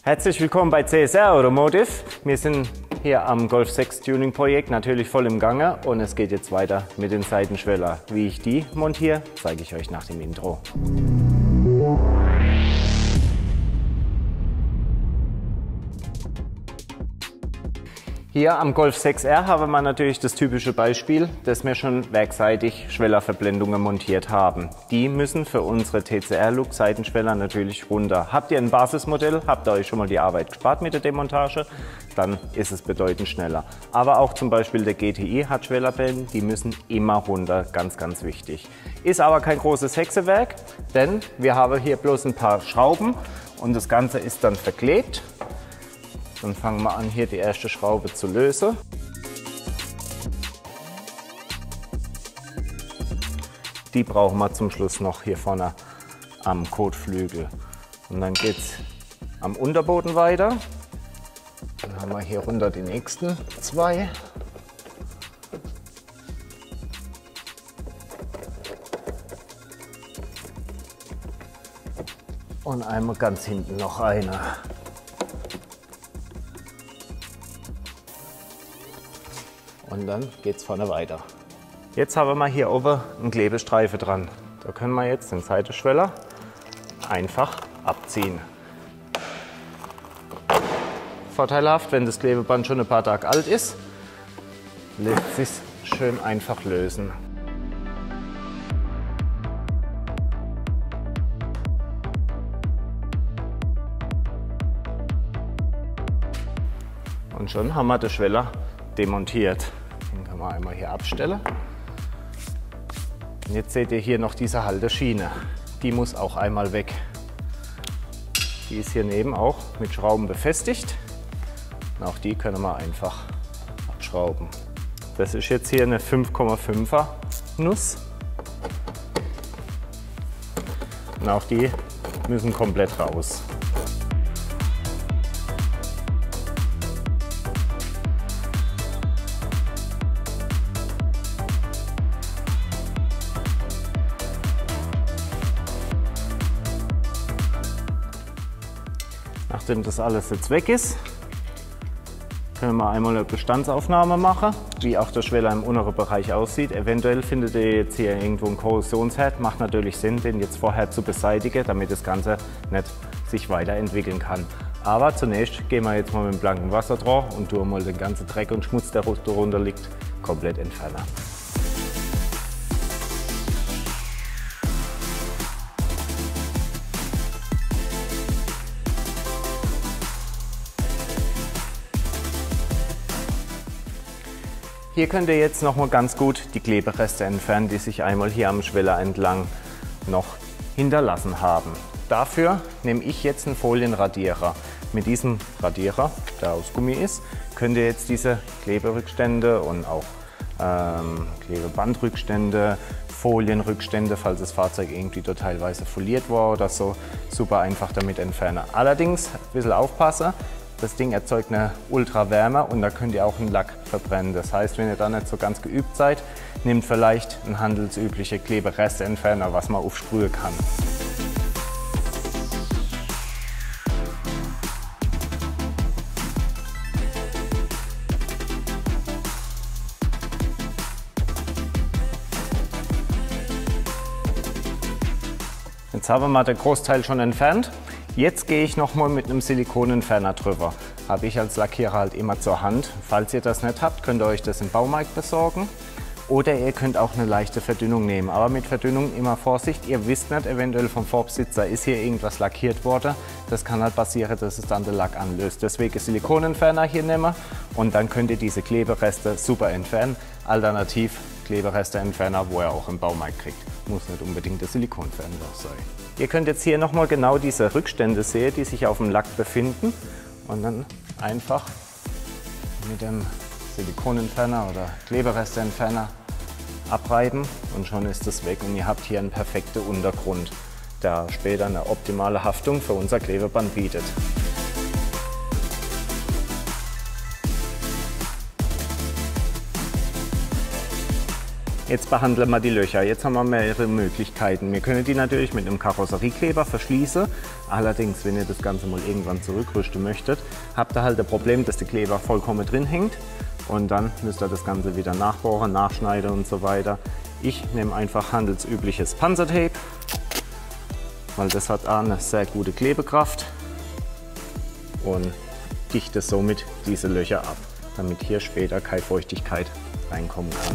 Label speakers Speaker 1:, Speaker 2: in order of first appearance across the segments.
Speaker 1: Herzlich willkommen bei CSR Automotive. Wir sind hier am Golf 6 Tuning Projekt natürlich voll im Gange und es geht jetzt weiter mit den Seitenschweller. Wie ich die montiere, zeige ich euch nach dem Intro. Hier am Golf 6R haben wir natürlich das typische Beispiel, dass wir schon werkseitig Schwellerverblendungen montiert haben. Die müssen für unsere TCR-Look Seitenschweller natürlich runter. Habt ihr ein Basismodell, habt ihr euch schon mal die Arbeit gespart mit der Demontage, dann ist es bedeutend schneller. Aber auch zum Beispiel der GTI hat Schwellerbällen, die müssen immer runter, ganz, ganz wichtig. Ist aber kein großes Hexenwerk, denn wir haben hier bloß ein paar Schrauben und das Ganze ist dann verklebt. Dann fangen wir an, hier die erste Schraube zu lösen. Die brauchen wir zum Schluss noch hier vorne am Kotflügel. Und dann geht es am Unterboden weiter. Dann haben wir hier runter die nächsten zwei. Und einmal ganz hinten noch eine. Und dann geht es vorne weiter. Jetzt haben wir hier oben einen Klebestreifen dran. Da können wir jetzt den Seitenschweller einfach abziehen. Vorteilhaft, wenn das Klebeband schon ein paar Tage alt ist, lässt sich schön einfach lösen. Und schon haben wir den Schweller demontiert. Den können wir einmal hier abstellen. Und jetzt seht ihr hier noch diese Halteschiene. Die muss auch einmal weg. Die ist hier neben auch mit Schrauben befestigt. Und auch die können wir einfach abschrauben. Das ist jetzt hier eine 5,5er Nuss. Und auch die müssen komplett raus. Nachdem das alles jetzt weg ist, können wir einmal eine Bestandsaufnahme machen, wie auch der Schweller im unteren Bereich aussieht. Eventuell findet ihr jetzt hier irgendwo einen Korrosionsherd. Macht natürlich Sinn, den jetzt vorher zu beseitigen, damit das Ganze nicht sich weiterentwickeln kann. Aber zunächst gehen wir jetzt mal mit dem blanken Wasser drauf und tun mal den ganzen Dreck und Schmutz, der darunter liegt, komplett entfernen. Hier könnt ihr jetzt noch mal ganz gut die Klebereste entfernen, die sich einmal hier am Schweller entlang noch hinterlassen haben. Dafür nehme ich jetzt einen Folienradierer. Mit diesem Radierer, der aus Gummi ist, könnt ihr jetzt diese Kleberückstände und auch Klebebandrückstände, Folienrückstände, falls das Fahrzeug irgendwie dort teilweise foliert war oder so, super einfach damit entfernen. Allerdings ein bisschen aufpassen. Das Ding erzeugt eine Ultrawärme und da könnt ihr auch einen Lack verbrennen. Das heißt, wenn ihr da nicht so ganz geübt seid, nehmt vielleicht einen handelsüblichen Kleberesteentferner, was man aufsprühen kann. Jetzt haben wir den Großteil schon entfernt. Jetzt gehe ich noch mal mit einem Silikonentferner drüber. Habe ich als Lackierer halt immer zur Hand. Falls ihr das nicht habt, könnt ihr euch das im Baumarkt besorgen. Oder ihr könnt auch eine leichte Verdünnung nehmen. Aber mit Verdünnung immer Vorsicht. Ihr wisst nicht, eventuell vom Vorbesitzer ist hier irgendwas lackiert worden. Das kann halt passieren, dass es dann den Lack anlöst. Deswegen Silikonentferner hier nehmen und dann könnt ihr diese Klebereste super entfernen. Alternativ Kleberesteentferner, wo ihr auch im Baumarkt kriegt. Muss nicht unbedingt der Silikonentferner sein. Ihr könnt jetzt hier nochmal genau diese Rückstände sehen, die sich auf dem Lack befinden. Und dann einfach mit dem Silikonentferner oder Kleberesteentferner abreiben und schon ist es weg. Und ihr habt hier einen perfekten Untergrund, der später eine optimale Haftung für unser Klebeband bietet. Jetzt behandeln wir die Löcher. Jetzt haben wir mehrere Möglichkeiten. Wir können die natürlich mit einem Karosseriekleber verschließen. Allerdings, wenn ihr das Ganze mal irgendwann zurückrüsten möchtet, habt ihr halt das Problem, dass der Kleber vollkommen drin hängt. Und dann müsst ihr das Ganze wieder nachbohren, nachschneiden und so weiter. Ich nehme einfach handelsübliches Panzertape, weil das hat auch eine sehr gute Klebekraft und dichte somit diese Löcher ab, damit hier später keine Feuchtigkeit reinkommen kann.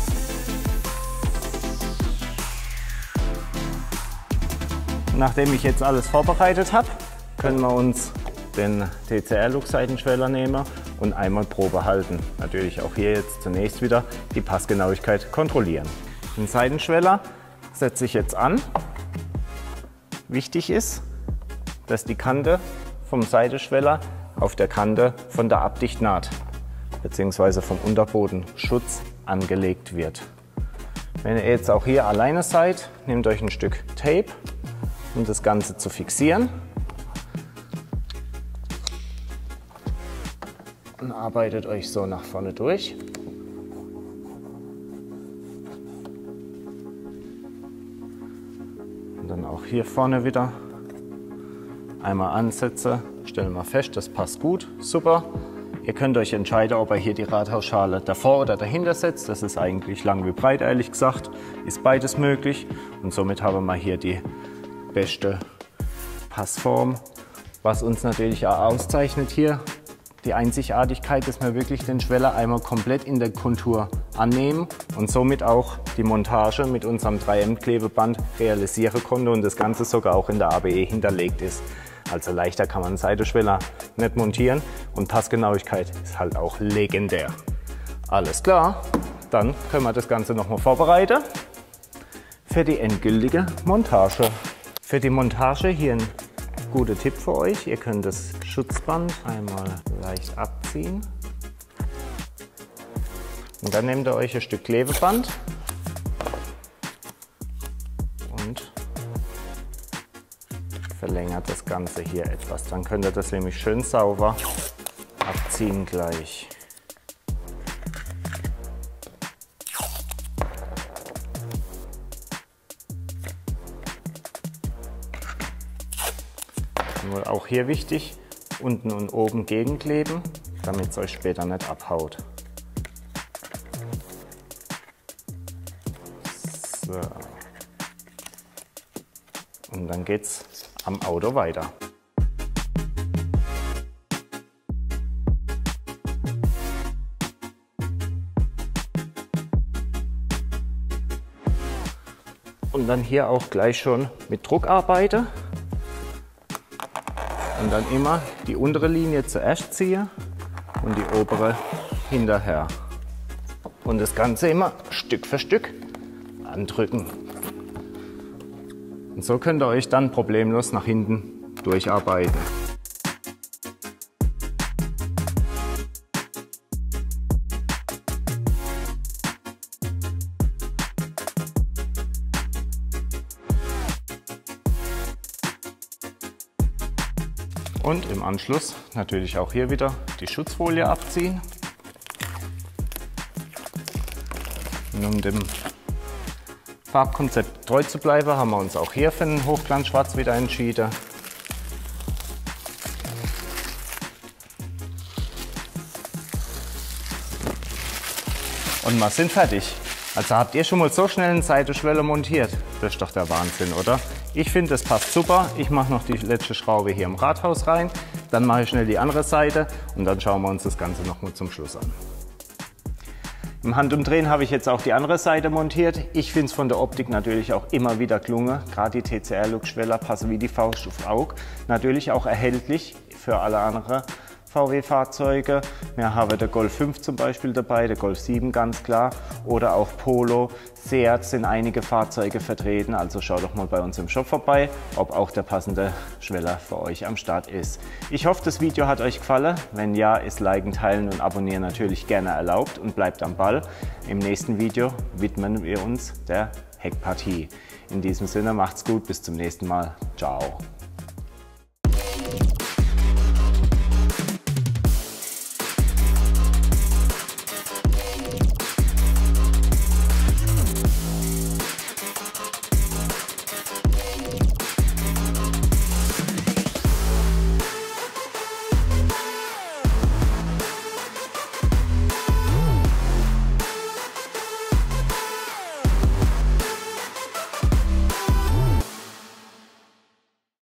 Speaker 1: Nachdem ich jetzt alles vorbereitet habe, können wir uns den TCR-Look-Seitenschweller nehmen und einmal Probe halten. Natürlich auch hier jetzt zunächst wieder die Passgenauigkeit kontrollieren. Den Seitenschweller setze ich jetzt an. Wichtig ist, dass die Kante vom Seitenschweller auf der Kante von der Abdichtnaht bzw. vom Unterbodenschutz angelegt wird. Wenn ihr jetzt auch hier alleine seid, nehmt euch ein Stück Tape, um das Ganze zu fixieren. Und arbeitet euch so nach vorne durch. Und dann auch hier vorne wieder einmal ansetzen. Stellen wir fest, das passt gut, super. Ihr könnt euch entscheiden, ob ihr hier die Rathausschale davor oder dahinter setzt. Das ist eigentlich lang wie breit, ehrlich gesagt. Ist beides möglich. Und somit haben wir hier die beste Passform. Was uns natürlich auch auszeichnet hier, die Einzigartigkeit, dass wir wirklich den Schweller einmal komplett in der Kontur annehmen und somit auch die Montage mit unserem 3M-Klebeband realisieren konnte und das Ganze sogar auch in der ABE hinterlegt ist. Also leichter kann man einen Seitenschweller nicht montieren und Passgenauigkeit ist halt auch legendär. Alles klar, dann können wir das Ganze nochmal vorbereiten für die endgültige Montage. Für die Montage hier ein guter Tipp für euch. Ihr könnt das Schutzband einmal leicht abziehen. Und dann nehmt ihr euch ein Stück Klebeband und verlängert das Ganze hier etwas. Dann könnt ihr das nämlich schön sauber abziehen gleich. Nur auch hier wichtig, unten und oben gegenkleben, damit es euch später nicht abhaut. So. Und dann geht's am Auto weiter. Und dann hier auch gleich schon mit Druck arbeiten. Und dann immer die untere Linie zuerst ziehen und die obere hinterher. Und das Ganze immer Stück für Stück andrücken. Und so könnt ihr euch dann problemlos nach hinten durcharbeiten. Und im Anschluss natürlich auch hier wieder die Schutzfolie abziehen. Und um dem Farbkonzept treu zu bleiben, haben wir uns auch hier für einen Hochglanzschwarz wieder entschieden. Und wir sind fertig. Also habt ihr schon mal so schnell einen Seitenschweller montiert? Das ist doch der Wahnsinn, oder? Ich finde, das passt super. Ich mache noch die letzte Schraube hier im Rathaus rein. Dann mache ich schnell die andere Seite und dann schauen wir uns das Ganze noch mal zum Schluss an. Im Handumdrehen habe ich jetzt auch die andere Seite montiert. Ich finde es von der Optik natürlich auch immer wieder gelungen. Gerade die TCR-Look-Schweller passen wie die Faust aufs Auge. Natürlich auch erhältlich für alle anderen VW-Fahrzeuge. Wir haben der Golf 5 zum Beispiel dabei, der Golf 7 ganz klar oder auch Polo, Seat sind einige Fahrzeuge vertreten. Also schaut doch mal bei uns im Shop vorbei, ob auch der passende Schweller für euch am Start ist. Ich hoffe, das Video hat euch gefallen. Wenn ja, ist Liken, Teilen und Abonnieren natürlich gerne erlaubt und bleibt am Ball. Im nächsten Video widmen wir uns der Heckpartie. In diesem Sinne macht's gut, bis zum nächsten Mal. Ciao.